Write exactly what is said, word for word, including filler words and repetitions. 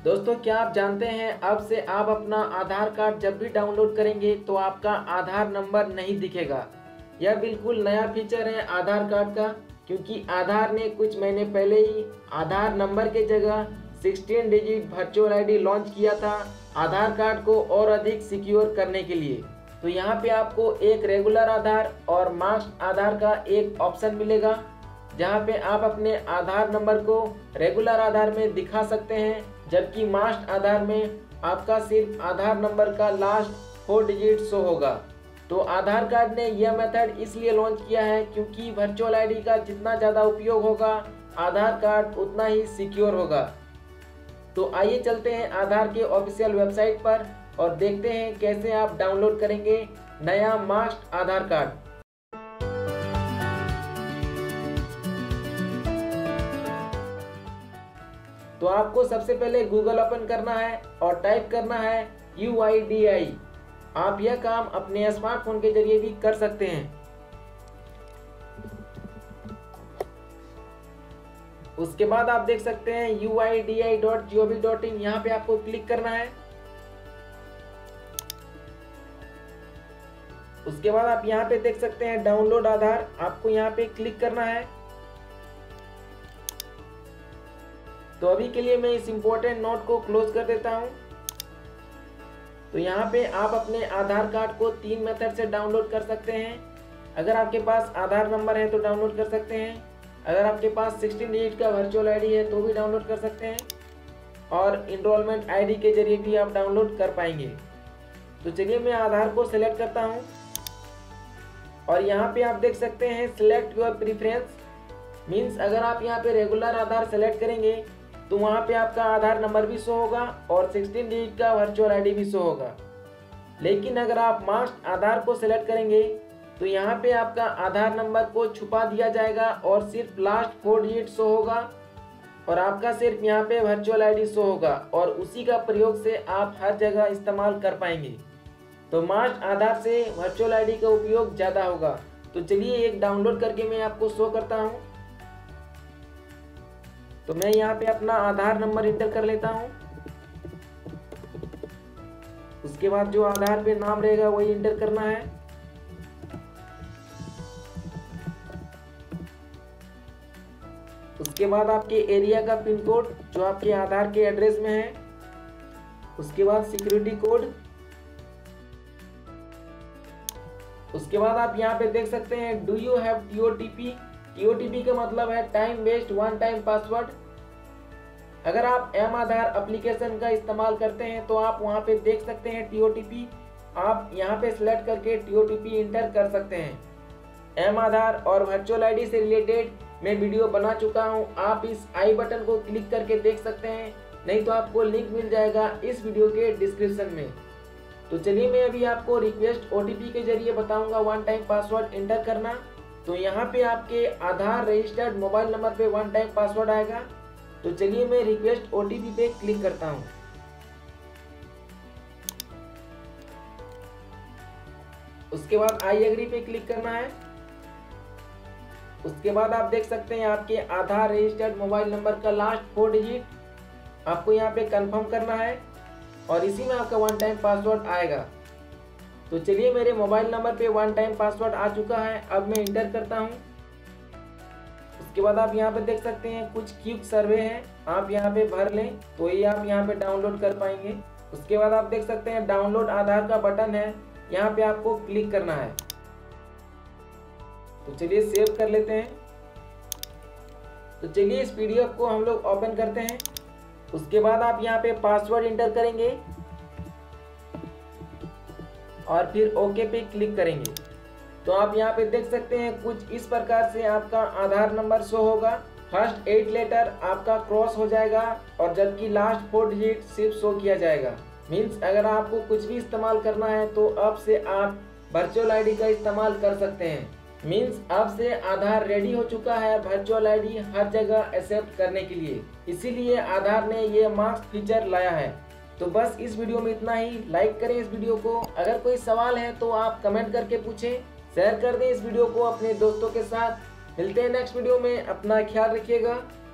दोस्तों, क्या आप जानते हैं अब से आप अपना आधार कार्ड जब भी डाउनलोड करेंगे तो आपका आधार नंबर नहीं दिखेगा। यह बिल्कुल नया फीचर है आधार कार्ड का, क्योंकि आधार ने कुछ महीने पहले ही आधार नंबर के जगह सोलह डिजिट वर्चुअल आईडी लॉन्च किया था आधार कार्ड को और अधिक सिक्योर करने के लिए। तो यहाँ पे आपको एक रेगुलर आधार और मास्क आधार का एक ऑप्शन मिलेगा, जहाँ पे आप अपने आधार नंबर को रेगुलर आधार में दिखा सकते हैं, जबकि मास्क आधार में आपका सिर्फ आधार नंबर का लास्ट फोर डिजिट शो होगा। तो आधार कार्ड ने यह मेथड इसलिए लॉन्च किया है क्योंकि वर्चुअल आईडी का जितना ज़्यादा उपयोग होगा आधार कार्ड उतना ही सिक्योर होगा। तो आइए चलते हैं आधार के ऑफिशियल वेबसाइट पर और देखते हैं कैसे आप डाउनलोड करेंगे नया मास्क आधार कार्ड। तो आपको सबसे पहले गूगल ओपन करना है और टाइप करना है यू आई डी आई। आप यह काम अपने स्मार्टफोन के जरिए भी कर सकते हैं। उसके बाद आप देख सकते हैं U I D A I dot G O V dot, in पे आपको क्लिक करना है। उसके बाद आप यहाँ पे देख सकते हैं डाउनलोड आधार, आपको यहाँ पे क्लिक करना है। तो अभी के लिए मैं इस इम्पोर्टेंट नोट को क्लोज कर देता हूं। तो यहाँ पे आप अपने आधार कार्ड को तीन मेथड से डाउनलोड कर सकते हैं। अगर आपके पास आधार नंबर है तो डाउनलोड कर सकते हैं, अगर आपके पास सोलह डिजिट का वर्चुअल आईडी है तो भी डाउनलोड कर सकते हैं, और इनरोलमेंट आईडी के जरिए भी आप डाउनलोड कर पाएंगे। तो चलिए मैं आधार को सिलेक्ट करता हूँ और यहाँ पे आप देख सकते हैं सिलेक्ट योर प्रीफरेंस। मीन्स अगर आप यहाँ पे रेगुलर आधार सेलेक्ट करेंगे तो वहाँ पे आपका आधार नंबर भी शो होगा और सोलह डिजिट का वर्चुअल आईडी भी शो होगा। लेकिन अगर आप मास्क आधार को सिलेक्ट करेंगे तो यहाँ पे आपका आधार नंबर को छुपा दिया जाएगा और सिर्फ लास्ट फोर डिजिट शो होगा और आपका सिर्फ यहाँ पे वर्चुअल आईडी शो होगा और उसी का प्रयोग से आप हर जगह इस्तेमाल कर पाएंगे। तो मास्क आधार से वर्चुअल आईडी का उपयोग ज़्यादा होगा। तो चलिए एक डाउनलोड करके मैं आपको शो करता हूँ। तो मैं यहाँ पे अपना आधार नंबर इंटर कर लेता हूँ। उसके बाद जो आधार पे नाम रहेगा वही इंटर करना है। उसके बाद आपके एरिया का पिन कोड जो आपके आधार के एड्रेस में है। उसके बाद सिक्योरिटी कोड। उसके बाद आप यहाँ पे देख सकते हैं do you have T O T P. T O T P का मतलब है time waste one time password. अगर आप एम आधार एप्लीकेशन का इस्तेमाल करते हैं तो आप वहां पे देख सकते हैं टी ओ टी पी। आप यहां पे सिलेक्ट करके T O T P enter कर सकते हैं। एम आधार और वर्चुअल आईडी से रिलेटेड मैं वीडियो बना चुका हूं, आप इस आई बटन को क्लिक करके देख सकते हैं, नहीं तो आपको लिंक मिल जाएगा इस वीडियो के डिस्क्रिप्शन में। तो चलिए मैं अभी आपको रिक्वेस्ट ओ टी पी के जरिए बताऊंगा वन टाइम पासवर्ड इंटर करना। तो यहाँ पे आपके आधार रजिस्टर्ड मोबाइल नंबर पे वन टाइम पासवर्ड आएगा। तो चलिए मैं रिक्वेस्ट ओ टी पी पे क्लिक करता हूँ। उसके बाद आई एग्री पे क्लिक करना है। उसके बाद आप देख सकते हैं आपके आधार रजिस्टर्ड मोबाइल नंबर का लास्ट फोर डिजिट आपको यहाँ पे कंफर्म करना है और इसी में आपका वन टाइम पासवर्ड आएगा। तो चलिए मेरे मोबाइल नंबर पे वन टाइम पासवर्ड आ चुका है, अब मैं इंटर करता हूँ। उसके बाद आप यहाँ पे देख सकते हैं कुछ क्विक सर्वे हैं, आप यहाँ पे भर लें तो ये आप यहाँ पे डाउनलोड कर पाएंगे। उसके बाद आप देख सकते हैं डाउनलोड आधार का बटन है, यहाँ पे आपको क्लिक करना है। तो चलिए सेव कर लेते हैं। तो चलिए इस पीडीएफ को हम लोग ओपन करते हैं। उसके बाद आप यहाँ पे पासवर्ड इंटर करेंगे और फिर ओके पे क्लिक करेंगे। तो आप यहाँ पे देख सकते हैं कुछ इस प्रकार से आपका आधार नंबर शो होगा। फर्स्ट एट लेटर आपका क्रॉस हो जाएगा और जबकि लास्ट फोर डिजिट सिर्फ शो किया जाएगा। मीन्स अगर आपको कुछ भी इस्तेमाल करना है तो अब से आप वर्चुअल आईडी का इस्तेमाल कर सकते हैं। मीन्स अब से आधार रेडी हो चुका है वर्चुअल आईडी हर जगह एक्सेप्ट करने के लिए, इसीलिए आधार ने ये मास्क फीचर लाया है। तो बस इस वीडियो में इतना ही। लाइक करें इस वीडियो को, अगर कोई सवाल है तो आप कमेंट करके पूछें, शेयर कर दें इस वीडियो को अपने दोस्तों के साथ। मिलते हैं नेक्स्ट वीडियो में, अपना ख्याल रखिएगा।